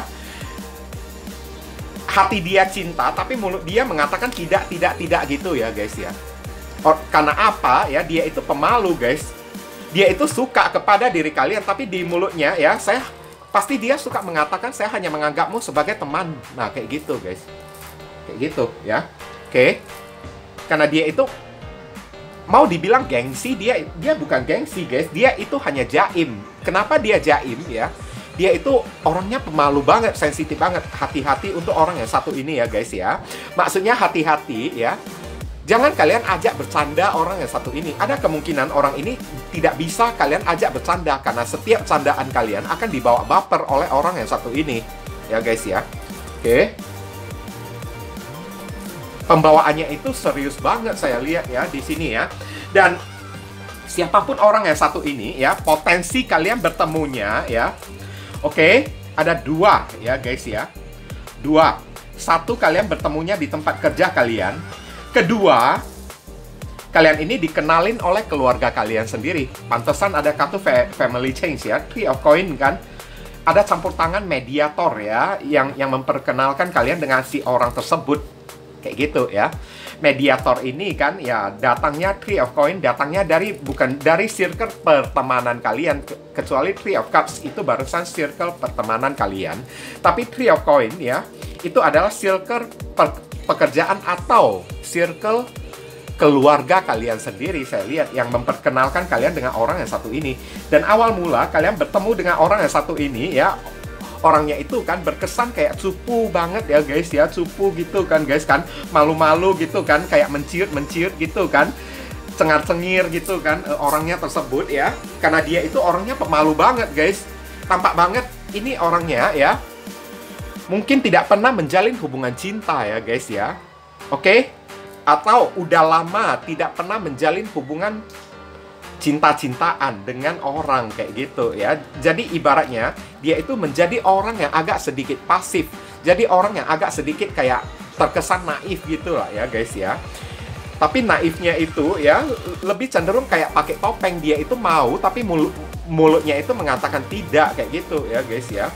hati dia cinta tapi mulut dia mengatakan tidak gitu ya guys ya. Karena apa ya, dia itu pemalu guys. Dia itu suka kepada diri kalian tapi di mulutnya ya, pasti dia suka mengatakan saya hanya menganggapmu sebagai teman. Nah, kayak gitu, guys. Kayak gitu, ya. Oke. Karena dia itu mau dibilang gengsi, dia bukan gengsi, guys. Dia itu hanya jaim. Kenapa dia jaim, ya? Dia itu orangnya pemalu banget, sensitif banget. Hati-hati untuk orang yang satu ini ya, guys, ya. Maksudnya hati-hati, ya. Jangan kalian ajak bercanda orang yang satu ini. Ada kemungkinan orang ini tidak bisa kalian ajak bercanda karena setiap candaan kalian akan dibawa baper oleh orang yang satu ini. Ya guys ya. Oke. Pembawaannya itu serius banget saya lihat ya di sini ya. Dan siapapun orang yang satu ini ya, potensi kalian bertemunya ya. Oke, ada dua ya guys ya. Dua. Satu, kalian bertemunya di tempat kerja kalian. Kedua, kalian ini dikenalin oleh keluarga kalian sendiri. Pantesan ada kartu family change ya, Three of Coin kan. Ada campur tangan mediator ya, yang memperkenalkan kalian dengan si orang tersebut. Kayak gitu ya. Mediator ini kan ya datangnya Three of Coin, datangnya bukan dari circle pertemanan kalian, kecuali Three of Cups itu barusan circle pertemanan kalian. Tapi Three of Coin ya, itu adalah circle pekerjaan atau circle keluarga kalian sendiri. Saya lihat yang memperkenalkan kalian dengan orang yang satu ini. Dan awal mula kalian bertemu dengan orang yang satu ini ya, orangnya itu kan berkesan kayak cupu banget ya guys ya, cupu gitu kan guys kan, malu-malu gitu kan, kayak menciut gitu kan, cengar-cengir gitu kan orangnya tersebut ya, karena dia itu orangnya pemalu banget guys. Tampak banget ini orangnya ya mungkin tidak pernah menjalin hubungan cinta ya guys ya. Oke? Atau udah lama tidak pernah menjalin hubungan cinta-cintaan dengan orang kayak gitu ya. Jadi ibaratnya dia itu menjadi orang yang agak sedikit pasif. Jadi orang yang agak sedikit kayak terkesan naif gitu lah ya guys ya. Tapi naifnya itu ya lebih cenderung kayak pakai topeng. Dia itu mau tapi mulutnya itu mengatakan tidak kayak gitu ya guys ya.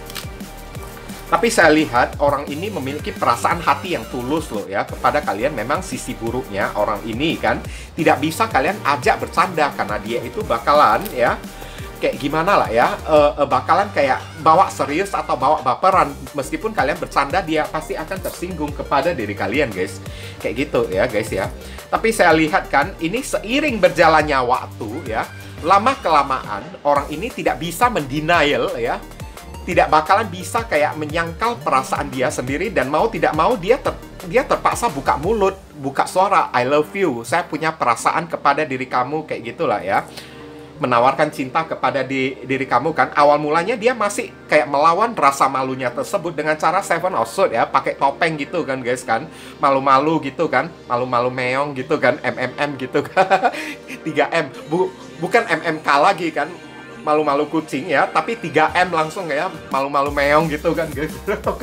Tapi saya lihat orang ini memiliki perasaan hati yang tulus loh ya kepada kalian. Memang sisi buruknya orang ini kan tidak bisa kalian ajak bercanda karena dia itu bakalan ya kayak gimana lah ya, bakalan kayak bawa serius atau bawa baperan. Meskipun kalian bercanda, dia pasti akan tersinggung kepada diri kalian guys. Kayak gitu ya guys ya. Tapi saya lihat kan ini seiring berjalannya waktu ya, lama-kelamaan orang ini tidak bisa mendenial ya, tidak bakalan bisa kayak menyangkal perasaan dia sendiri. Dan mau tidak mau dia terpaksa buka mulut, buka suara, I love you, saya punya perasaan kepada diri kamu, kayak gitulah ya. Menawarkan cinta kepada diri kamu kan. Awal mulanya dia masih kayak melawan rasa malunya tersebut dengan cara Seven of Swords ya, pakai topeng gitu kan guys kan, malu-malu gitu kan, malu-malu meong gitu kan, MMM gitu kan. 3M, bukan MMK lagi kan, malu-malu kucing ya, tapi 3M langsung ya, malu-malu meong gitu kan guys.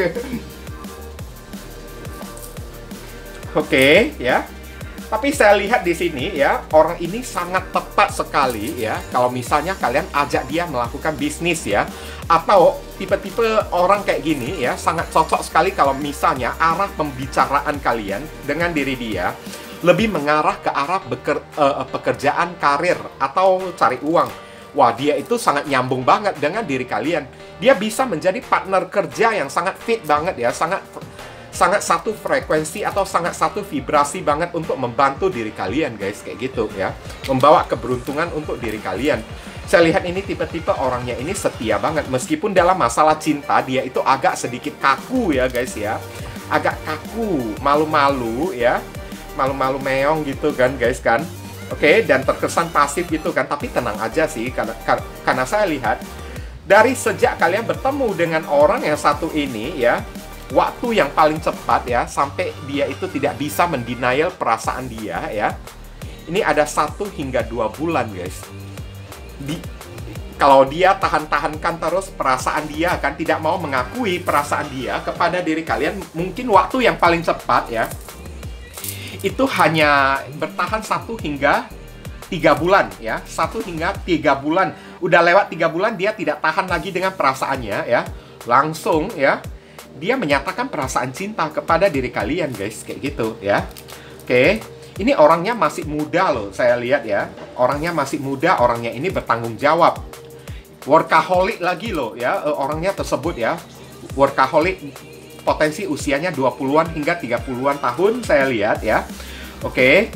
Oke ya. Tapi saya lihat di sini ya, orang ini sangat tepat sekali ya kalau misalnya kalian ajak dia melakukan bisnis ya. Atau tipe-tipe orang kayak gini ya, sangat cocok sekali kalau misalnya arah pembicaraan kalian dengan diri dia lebih mengarah ke arah pekerjaan, karir, atau cari uang. Wah, dia itu sangat nyambung banget dengan diri kalian. Dia bisa menjadi partner kerja yang sangat fit banget ya, sangat satu frekuensi atau sangat satu vibrasi banget untuk membantu diri kalian guys, kayak gitu ya. Membawa keberuntungan untuk diri kalian. Saya lihat ini tipe-tipe orangnya ini setia banget. Meskipun dalam masalah cinta dia itu agak sedikit kaku ya guys ya. Agak kaku, malu-malu ya. Malu-malu meong gitu kan guys kan. Oke, dan terkesan pasif gitu kan. Tapi tenang aja sih, karena saya lihat dari sejak kalian bertemu dengan orang yang satu ini ya, waktu yang paling cepat ya, sampai dia itu tidak bisa mendenial perasaan dia ya. Ini ada 1 hingga 2 bulan guys. Kalau dia tahan-tahankan terus perasaan dia, kan tidak mau mengakui perasaan dia kepada diri kalian, mungkin waktu yang paling cepat ya, itu hanya bertahan 1 hingga 3 bulan ya. 1 hingga 3 bulan. Udah lewat 3 bulan dia tidak tahan lagi dengan perasaannya ya. Langsung ya, dia menyatakan perasaan cinta kepada diri kalian guys, kayak gitu ya. Oke, ini orangnya masih muda loh, saya lihat ya. Orangnya masih muda, orangnya ini bertanggung jawab. Workaholic lagi loh ya, orangnya tersebut ya. Workaholic, potensi usianya 20-an hingga 30-an tahun saya lihat ya. Oke.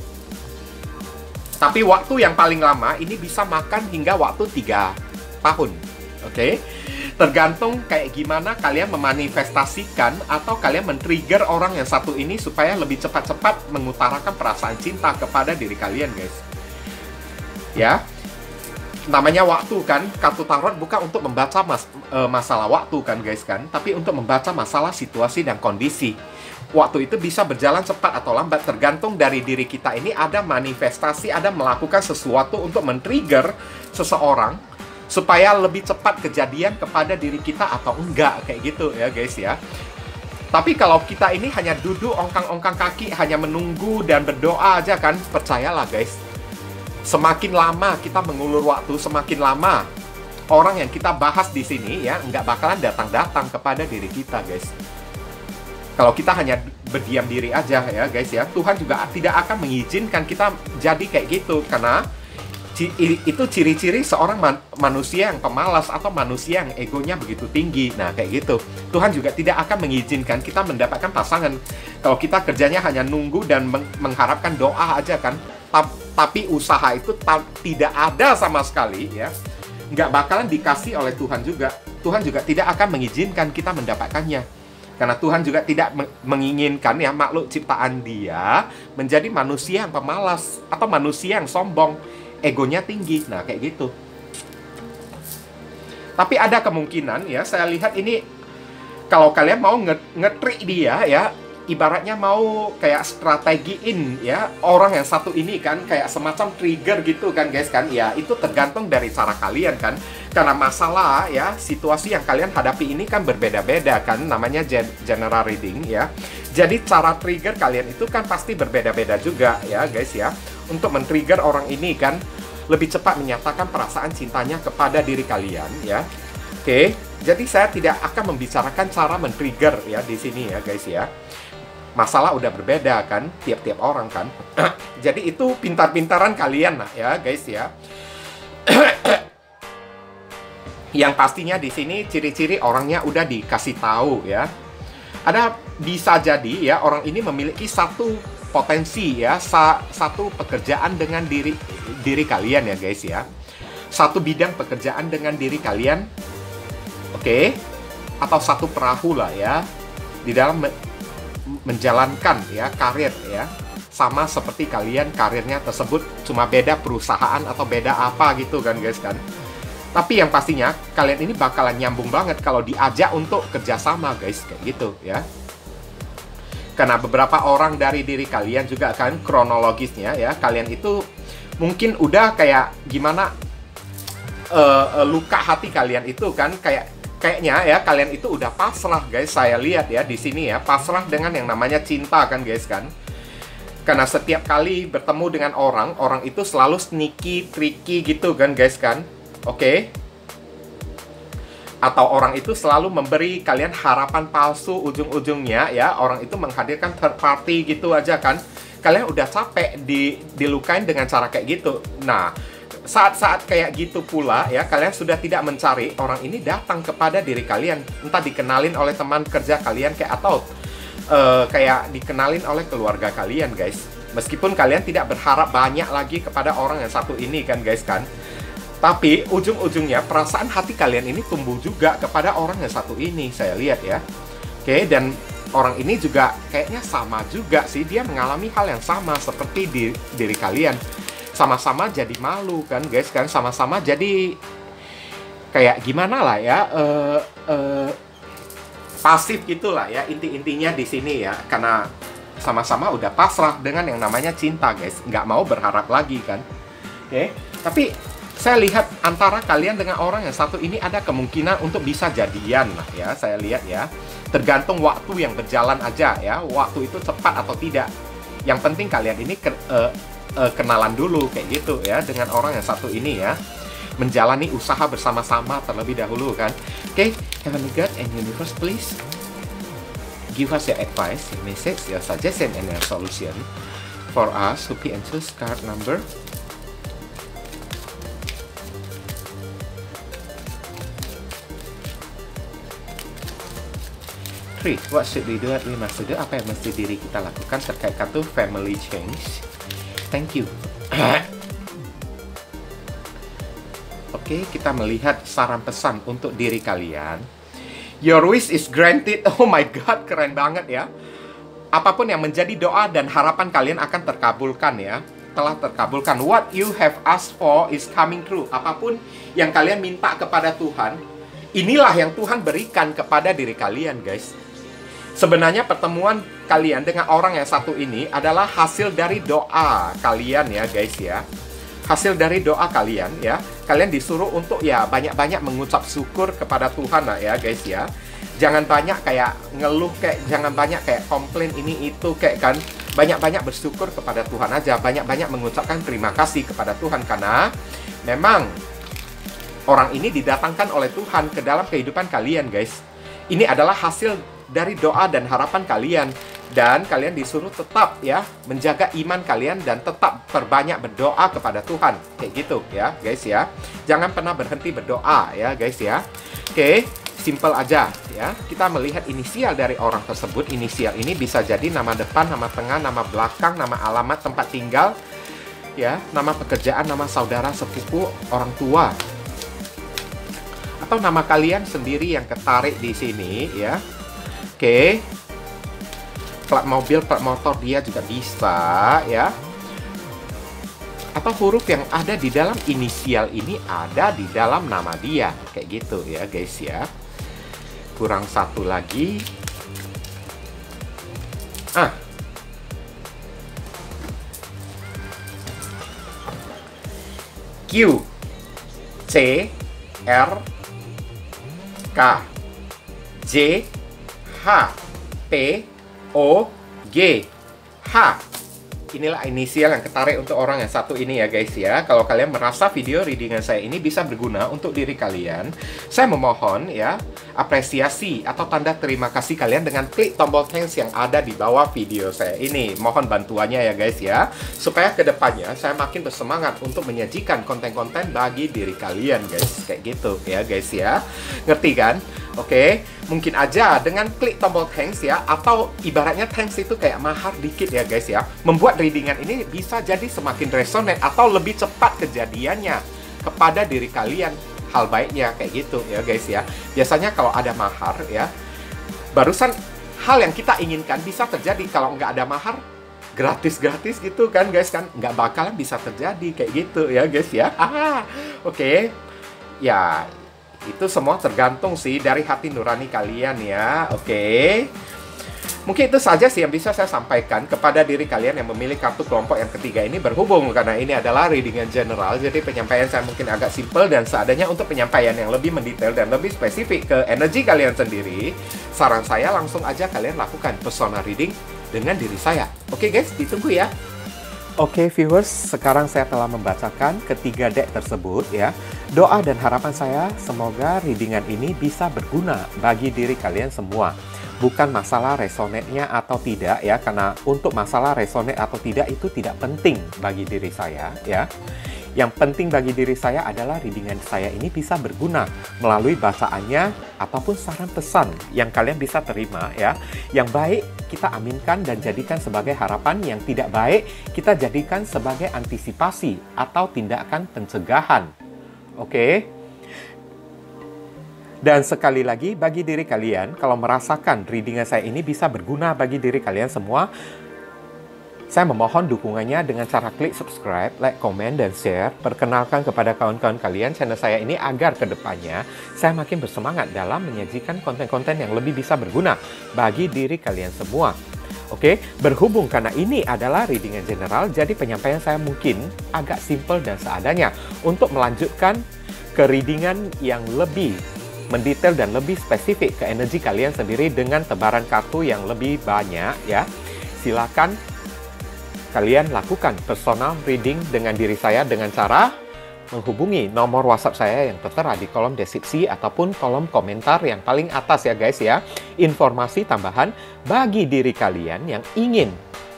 Tapi waktu yang paling lama ini bisa makan hingga waktu 3 tahun. Oke. Tergantung kayak gimana kalian memanifestasikan atau kalian men-trigger orang yang satu ini supaya lebih cepat-cepat mengutarakan perasaan cinta kepada diri kalian guys. Ya. Namanya waktu kan, kartu tarot bukan untuk membaca masalah waktu kan guys kan, tapi untuk membaca masalah situasi dan kondisi. Waktu itu bisa berjalan cepat atau lambat, tergantung dari diri kita ini ada manifestasi, ada melakukan sesuatu untuk men-trigger seseorang supaya lebih cepat kejadian kepada diri kita atau enggak, kayak gitu ya guys ya. Tapi kalau kita ini hanya duduk ongkang-ongkang kaki, hanya menunggu dan berdoa aja kan, percayalah guys, semakin lama kita mengulur waktu, semakin lama orang yang kita bahas di sini ya nggak bakalan datang-datang kepada diri kita guys. Kalau kita hanya berdiam diri aja ya guys ya, Tuhan juga tidak akan mengizinkan kita jadi kayak gitu, karena itu ciri-ciri seorang manusia yang pemalas atau manusia yang egonya begitu tinggi. Nah kayak gitu, Tuhan juga tidak akan mengizinkan kita mendapatkan pasangan kalau kita kerjanya hanya nunggu dan mengharapkan doa aja kan. Tapi usaha itu tidak ada sama sekali ya, nggak bakalan dikasih oleh Tuhan juga. Tuhan juga tidak akan mengizinkan kita mendapatkannya, karena Tuhan juga tidak menginginkan ya makhluk ciptaan Dia menjadi manusia yang pemalas atau manusia yang sombong, egonya tinggi. Nah kayak gitu. Tapi ada kemungkinan ya, saya lihat ini kalau kalian mau ngetrik dia ya, ibaratnya mau kayak strategiin ya orang yang satu ini kan, kayak semacam trigger gitu kan guys kan. Ya itu tergantung dari cara kalian kan, karena masalah ya situasi yang kalian hadapi ini kan berbeda-beda kan, namanya general reading ya. Jadi cara trigger kalian itu kan pasti berbeda-beda juga ya guys ya, untuk men-trigger orang ini kan lebih cepat menyatakan perasaan cintanya kepada diri kalian ya. Oke, jadi saya tidak akan membicarakan cara men-trigger ya di sini ya guys ya. Masalah udah berbeda kan, tiap-tiap orang kan. Jadi itu pintar-pintaran kalian lah ya guys ya. Yang pastinya di sini ciri-ciri orangnya udah dikasih tahu ya. Ada bisa jadi ya orang ini memiliki satu potensi ya, satu pekerjaan dengan diri kalian ya guys ya. Satu bidang pekerjaan dengan diri kalian. Oke. Atau satu perahu lah ya di dalam menjalankan ya karir ya, sama seperti kalian karirnya tersebut, cuma beda perusahaan atau beda apa gitu kan guys kan. Tapi yang pastinya kalian ini bakalan nyambung banget kalau diajak untuk kerjasama guys, kayak gitu ya. Karena beberapa orang dari diri kalian juga kan kronologisnya ya, kalian itu mungkin udah kayak gimana, luka hati kalian itu kan kayaknya ya kalian itu udah pasrah guys. Saya lihat ya di sini ya, pasrah dengan yang namanya cinta kan guys kan. Karena setiap kali bertemu dengan orang itu selalu sneaky, tricky gitu kan guys kan. Oke. Atau orang itu selalu memberi kalian harapan palsu, ujung-ujungnya ya orang itu menghadirkan third party gitu aja kan. Kalian udah capek dilukain dengan cara kayak gitu. Nah, saat-saat kayak gitu pula ya, kalian sudah tidak mencari, orang ini datang kepada diri kalian, entah dikenalin oleh teman kerja kalian kayak atau kayak dikenalin oleh keluarga kalian guys. Meskipun kalian tidak berharap banyak lagi kepada orang yang satu ini kan guys kan. Tapi ujung-ujungnya perasaan hati kalian ini tumbuh juga kepada orang yang satu ini, saya lihat ya. Oke, dan orang ini juga kayaknya sama juga sih, dia mengalami hal yang sama seperti diri kalian. Sama-sama jadi malu kan guys, kan sama-sama jadi kayak gimana lah ya, pasif gitulah ya, intinya di sini ya, karena sama-sama udah pasrah dengan yang namanya cinta guys, nggak mau berharap lagi kan. Oke, tapi saya lihat antara kalian dengan orang yang satu ini ada kemungkinan untuk bisa jadian lah ya, saya lihat ya. Tergantung waktu yang berjalan aja ya, waktu itu cepat atau tidak. Yang penting kalian ini kenalan dulu kayak gitu ya dengan orang yang satu ini ya. Menjalani usaha bersama-sama terlebih dahulu kan. Oke, Heavenly God and Universe, please give us your advice, your message, your suggestion, and your solution for us who and choose card number 3. What should we do? We must do. Apa yang mesti diri kita lakukan terkait kartu family change? Thank you. Oke, kita melihat saran pesan untuk diri kalian. Your wish is granted. Oh my God, keren banget ya. Apapun yang menjadi doa dan harapan kalian akan terkabulkan ya. Telah terkabulkan. What you have asked for is coming true. Apapun yang kalian minta kepada Tuhan, inilah yang Tuhan berikan kepada diri kalian guys. Sebenarnya pertemuan kalian dengan orang yang satu ini adalah hasil dari doa kalian ya guys ya. Hasil dari doa kalian ya. Kalian disuruh untuk ya banyak-banyak mengucap syukur kepada Tuhan lah ya guys ya. Jangan banyak kayak ngeluh, jangan banyak kayak komplain ini itu kayak kan. Banyak-banyak bersyukur kepada Tuhan aja. Banyak-banyak mengucapkan terima kasih kepada Tuhan. Karena memang orang ini didatangkan oleh Tuhan ke dalam kehidupan kalian guys. Ini adalah hasil dari doa dan harapan kalian. Dan kalian disuruh tetap ya menjaga iman kalian dan tetap perbanyak berdoa kepada Tuhan. Kayak gitu ya guys ya. Jangan pernah berhenti berdoa ya guys ya. Oke, simple aja ya. Kita melihat inisial dari orang tersebut. Inisial ini bisa jadi nama depan, nama tengah, nama belakang, nama alamat tempat tinggal ya, nama pekerjaan, nama saudara, sepupu, orang tua, atau nama kalian sendiri yang ketarik di sini ya. Oke, plat mobil, plat motor dia juga bisa ya. Atau huruf yang ada di dalam inisial ini ada di dalam nama dia. Kayak gitu ya guys ya. Kurang satu lagi. Q, C, R, K, J, H, P, O, G, H. Inilah inisial yang ketarik untuk orang yang satu ini ya guys ya. Kalau kalian merasa video readingan saya ini bisa berguna untuk diri kalian, saya memohon ya apresiasi atau tanda terima kasih kalian dengan klik tombol thanks yang ada di bawah video saya ini. Mohon bantuannya ya guys ya, supaya kedepannya saya makin bersemangat untuk menyajikan konten-konten bagi diri kalian guys. Kayak gitu ya guys ya. Ngerti kan? Oke, mungkin aja dengan klik tombol thanks ya, atau ibaratnya thanks itu kayak mahar dikit ya guys ya, membuat readingan ini bisa jadi semakin resonate atau lebih cepat kejadiannya kepada diri kalian. Hal baiknya kayak gitu ya guys ya. Biasanya kalau ada mahar ya, barusan hal yang kita inginkan bisa terjadi. Kalau nggak ada mahar, gratis-gratis gitu kan guys kan, nggak bakalan bisa terjadi kayak gitu ya guys ya. Oke. Ya, itu semua tergantung sih dari hati nurani kalian ya. Oke. Mungkin itu saja sih yang bisa saya sampaikan kepada diri kalian yang memilih kartu kelompok yang ketiga ini, berhubung karena ini adalah readingan general. Jadi penyampaian saya mungkin agak simple dan seadanya. Untuk penyampaian yang lebih mendetail dan lebih spesifik ke energi kalian sendiri, saran saya langsung aja kalian lakukan personal reading dengan diri saya. Oke guys, ditunggu ya. Oke viewers, sekarang saya telah membacakan ketiga deck tersebut ya. Doa dan harapan saya semoga readingan ini bisa berguna bagi diri kalian semua. Bukan masalah resonate-nya atau tidak ya, karena untuk masalah resonate atau tidak itu tidak penting bagi diri saya ya. Yang penting bagi diri saya adalah readingan saya ini bisa berguna melalui bacaannya ataupun saran pesan yang kalian bisa terima ya. Yang baik kita aminkan dan jadikan sebagai harapan, yang tidak baik kita jadikan sebagai antisipasi atau tindakan pencegahan Oke. Dan sekali lagi, bagi diri kalian, kalau merasakan readingan saya ini bisa berguna bagi diri kalian semua, saya memohon dukungannya dengan cara klik subscribe, like, komen, dan share. Perkenalkan kepada kawan-kawan kalian channel saya ini agar kedepannya saya makin bersemangat dalam menyajikan konten-konten yang lebih bisa berguna bagi diri kalian semua. Oke, berhubung karena ini adalah readingan general, jadi penyampaian saya mungkin agak simple dan seadanya untuk melanjutkan ke readingan yang lebih mendetail dan lebih spesifik ke energi kalian sendiri dengan tebaran kartu yang lebih banyak ya. Silakan kalian lakukan personal reading dengan diri saya dengan cara menghubungi nomor WhatsApp saya yang tertera di kolom deskripsi ataupun kolom komentar yang paling atas ya guys ya. Informasi tambahan bagi diri kalian yang ingin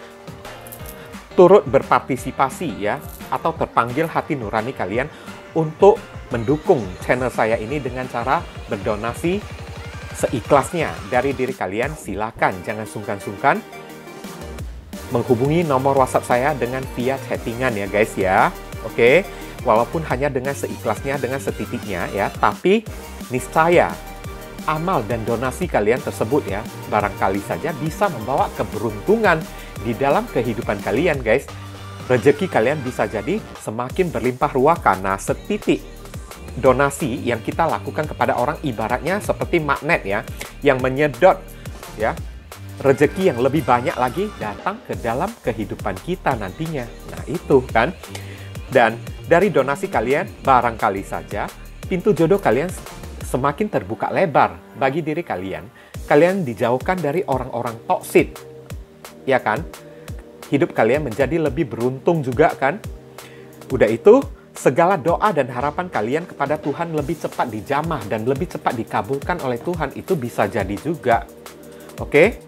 turut berpartisipasi ya atau terpanggil hati nurani kalian untuk mendukung channel saya ini dengan cara berdonasi seikhlasnya dari diri kalian. Silakan, jangan sungkan-sungkan menghubungi nomor WhatsApp saya dengan via chattingan ya guys ya. Oke, walaupun hanya dengan seikhlasnya, dengan setitiknya ya, tapi niscaya amal dan donasi kalian tersebut ya, barangkali saja bisa membawa keberuntungan di dalam kehidupan kalian guys. Rezeki kalian bisa jadi semakin berlimpah ruah karena setitik donasi yang kita lakukan kepada orang ibaratnya seperti magnet ya, yang menyedot ya rezeki yang lebih banyak lagi datang ke dalam kehidupan kita nantinya. Nah itu kan. Dan dari donasi kalian barangkali saja pintu jodoh kalian semakin terbuka lebar bagi diri kalian. Kalian dijauhkan dari orang-orang toksik, ya kan? Hidup kalian menjadi lebih beruntung juga kan? Udah itu, segala doa dan harapan kalian kepada Tuhan lebih cepat dijamah dan lebih cepat dikabulkan oleh Tuhan. Itu bisa jadi juga. Oke?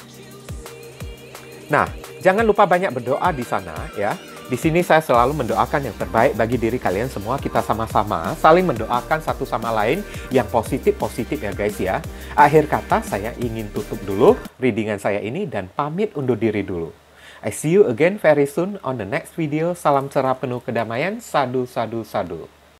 Nah, jangan lupa banyak berdoa di sana ya. Di sini saya selalu mendoakan yang terbaik bagi diri kalian semua. Kita sama-sama saling mendoakan satu sama lain yang positif-positif ya guys ya. Akhir kata, saya ingin tutup dulu readingan saya ini dan pamit undur diri dulu. I see you again very soon on the next video. Salam cerah penuh kedamaian. Sadu, sadu, sadu.